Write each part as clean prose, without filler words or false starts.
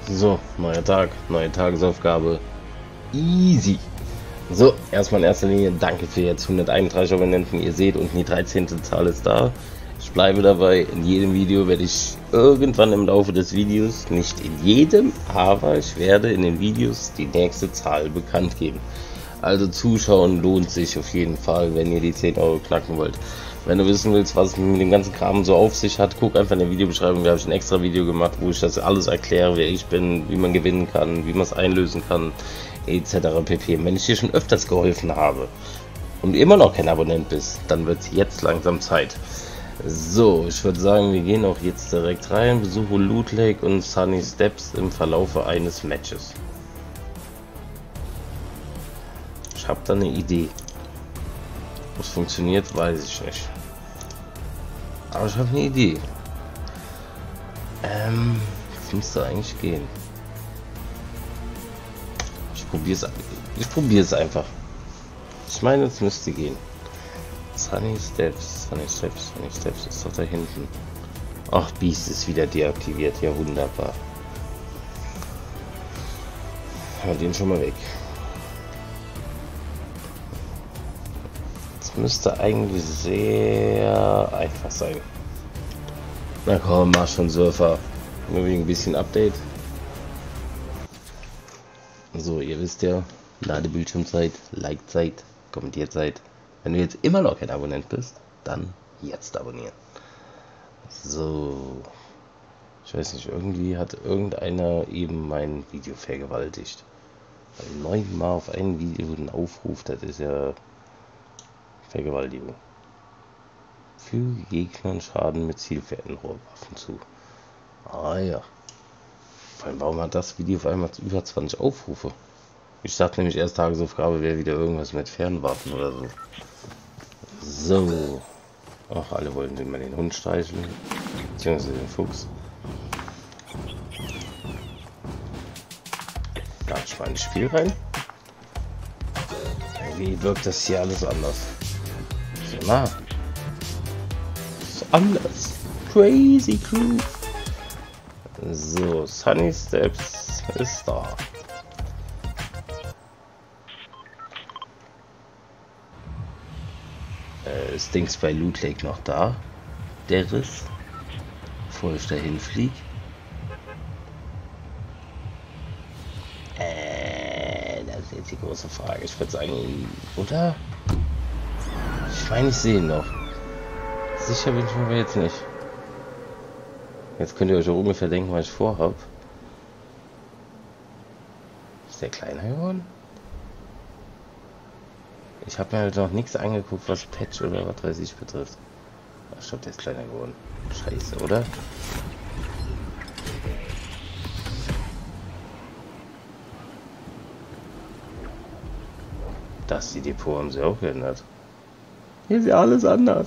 So, neuer Tag, neue Tagesaufgabe. Easy. So, erstmal in erster Linie danke für jetzt 131 Abonnenten. Ihr seht, unten die 13. Zahl ist da. Ich bleibe dabei, in jedem Video werde ich irgendwann im Laufe des Videos, nicht in jedem, aber ich werde in den Videos die nächste Zahl bekannt geben. Also zuschauen lohnt sich auf jeden Fall, wenn ihr die 10 Euro knacken wollt. Wenn du wissen willst, was es mit dem ganzen Kram so auf sich hat, guck einfach in der Videobeschreibung, da habe ich ein extra Video gemacht, wo ich das alles erkläre, wer ich bin, wie man gewinnen kann, wie man es einlösen kann, etc. pp. Und wenn ich dir schon öfters geholfen habe und immer noch kein Abonnent bist, dann wird es jetzt langsam Zeit. So, ich würde sagen, wir gehen auch jetzt direkt rein, besuche Loot Lake und Sunny Steps im Verlaufe eines Matches. Ich habe da eine Idee. Was funktioniert, weiß ich nicht. Aber ich habe eine Idee. Das müsste eigentlich gehen. Ich probiere es einfach. Ich meine, es müsste gehen. Sunny Steps ist doch da hinten. Ach, Beast ist wieder deaktiviert. Ja, wunderbar. Haben wir den schon mal weg. Das müsste eigentlich sehr einfach sein. Na komm, mach schon Surfer. Nur wegen ein bisschen Update. So, ihr wisst ja, Ladebildschirmzeit, Like-Zeit, Kommentierzeit. Wenn du jetzt immer noch kein Abonnent bist, dann jetzt abonnieren. So. Ich weiß nicht, irgendwie hat irgendeiner eben mein Video vergewaltigt. Weil 9-mal auf ein Video einen Aufruf, das ist ja Vergewaltigung. Füge Gegnern Schaden mit Zielfernrohrwaffen zu. Ah ja. Vor allem, warum hat das Video auf einmal über 20 Aufrufe? Ich dachte nämlich erst, Tagesaufgabe wäre wieder irgendwas mit Fernwaffen oder so. So. Ach, alle wollten mal den Hund streicheln. Beziehungsweise den Fuchs. Darf ich mal ins Spiel rein? Wie wirkt das hier alles anders? So nah. So anders. Crazy Crew. So, Sunny Steps ist da. Ist Dings bei Loot Lake noch da? Der Riss? Bevor ich dahin fliege? Das ist jetzt die große Frage. Ich würde sagen, oder? Ich meine, ich sehe ihn noch. Sicher bin ich mir aber jetzt nicht. Jetzt könnt ihr euch auch ungefähr denken, was ich vorhab. Ist der kleiner geworden? Ich habe mir halt noch nichts angeguckt, was Patch oder was weiß ich betrifft. Ich glaube, der ist kleiner geworden. Scheiße, oder? Das, die Depot haben sie auch geändert. Hier ist ja alles anders.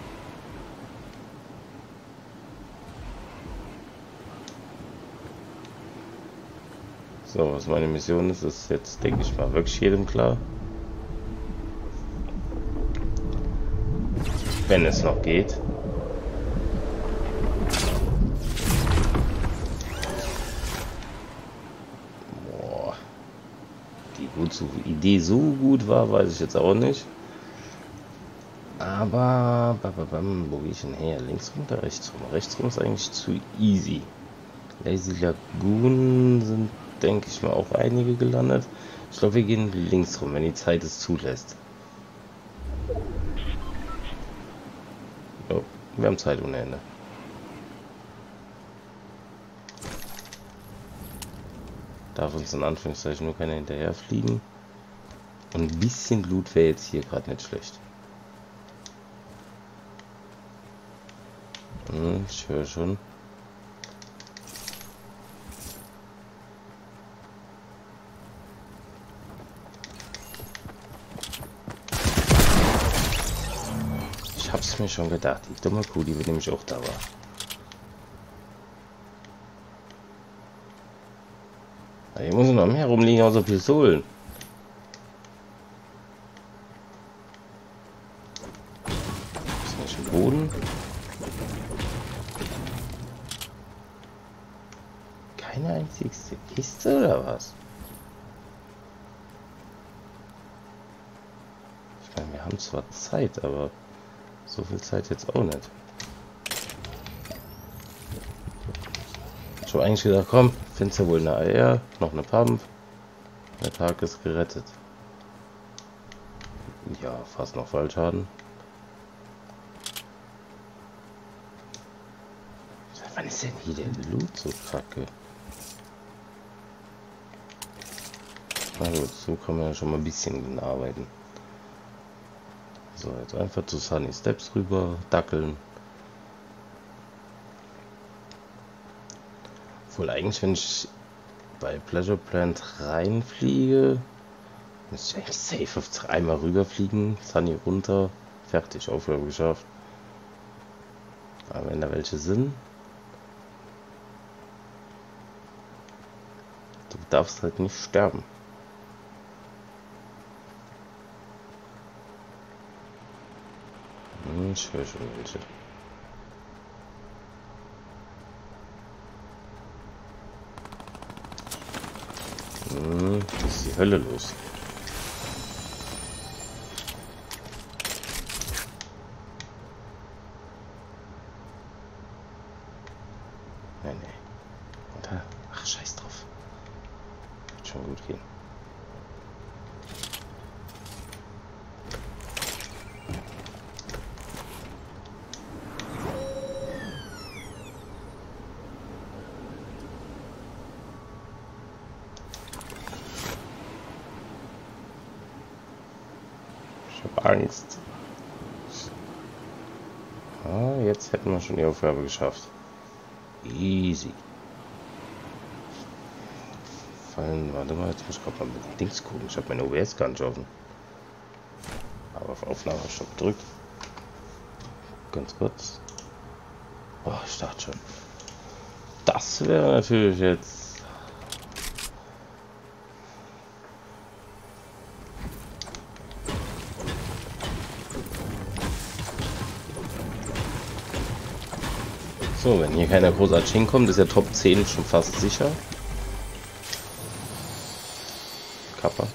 So, was meine Mission ist, ist jetzt, denke ich mal, wirklich jedem klar. Wenn es noch geht. Boah. Die Idee so gut war, weiß ich jetzt auch nicht. Aber, wo gehe ich denn her? Links rum oder rechts rum? Rechts rum ist eigentlich zu easy. Lazy Lagoon sind, denke ich mal, auch einige gelandet. Ich glaube, wir gehen links rum, wenn die Zeit es zulässt. Oh, wir haben Zeit ohne Ende. Darf uns in Anführungszeichen nur keiner hinterher fliegen. Und ein bisschen Loot wäre jetzt hier gerade nicht schlecht. Ich höre schon. Ich hab's mir schon gedacht, die dumme Kuh, die wird nämlich auch da war. Hier muss noch mehr rumliegen, außer Pistolen. Ist nicht im Boden? Keine einzigste Kiste oder was? Ich meine, wir haben zwar Zeit, aber so viel Zeit jetzt auch nicht. Ich habe eigentlich gedacht, komm, findest du wohl eine Eier, noch eine Pump. Der Tag ist gerettet. Ja, fast noch Fallschaden. Wann ist denn hier der Loot so kacke? Na gut, so kann man ja schon mal ein bisschen arbeiten. So, jetzt einfach zu Sunny Steps rüber, dackeln. Obwohl eigentlich, wenn ich bei Pleasure Plant reinfliege, müsste ich eigentlich safe auf einmal rüberfliegen, Sunny runter, fertig, Aufgabe geschafft. Aber wenn da welche sind, du darfst halt nicht sterben. Ich höre schon welche. Das ist die Hölle los. Nee. Ach, scheiß drauf. Wird schon gut gehen. Angst. Ah, jetzt hätten wir schon die Aufgabe geschafft. Easy. Fallen, warte mal, jetzt muss ich gerade mal mit dem Dings gucken. Ich habe meine OBS gar nicht offen. Aber auf Aufnahme habe ich schon gedrückt. Ganz kurz. Oh, ich dachte schon. Das wäre natürlich jetzt. So, wenn hier keiner großartig hinkommt, ist der Top 10 schon fast sicher. Kappa.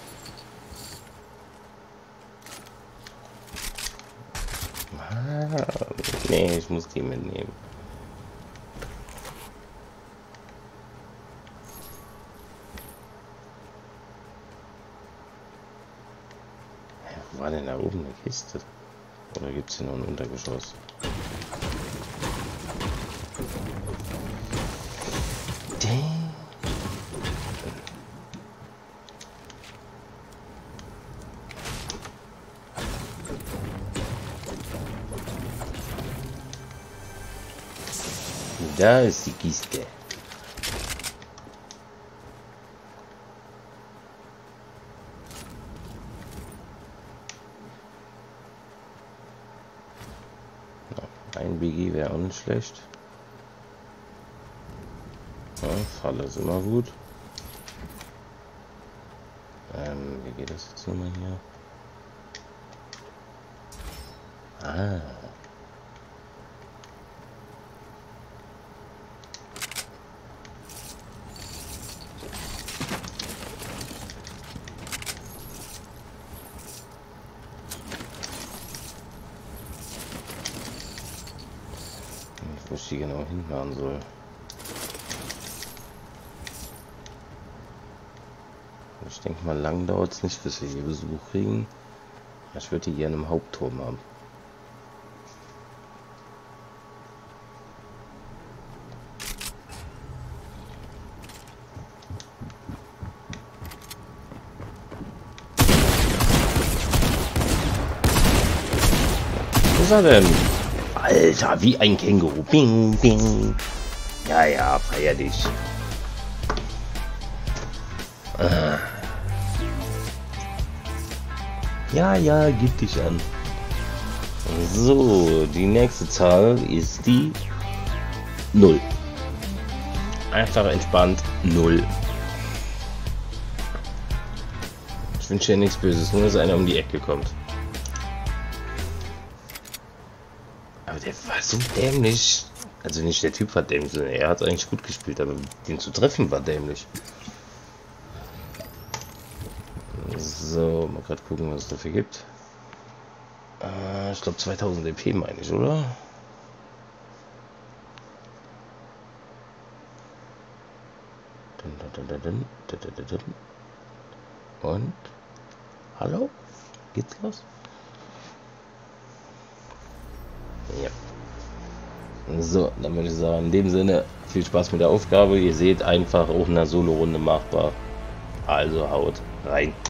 Ah, nee, ich muss die mitnehmen. Ja, wo war denn da oben eine Kiste? Oder gibt es hier noch ein Untergeschoss? Da ist die Kiste. Ein Biggie wäre auch nicht schlecht. Ja, Falle ist immer gut. Wie geht das jetzt nochmal hier? Ah. Wo ich die genau hinfahren soll. Ich denke mal, lang dauert es nicht, bis wir hier Besuch kriegen. Ich würde die gerne im Hauptturm haben. Wo ist er denn? Alter, wie ein Känguru. Bing, bing. Ja, ja, feier dich. Ah. Ja, ja, gib dich an. So, die nächste Zahl ist die 0. Einfach entspannt 0. Ich wünsche dir nichts Böses, nur dass einer um die Ecke kommt. Aber der war so dämlich. Also nicht der Typ war dämlich, sondern er hat eigentlich gut gespielt, aber den zu treffen war dämlich. So, mal gerade gucken, was es dafür gibt. Ich glaube 2000 EP meine ich, oder? Und? Hallo? Geht's los? Ja. So, dann würde ich sagen, in dem Sinne, viel Spaß mit der Aufgabe. Ihr seht, einfach auch in einer Solo-Runde machbar. Also haut rein.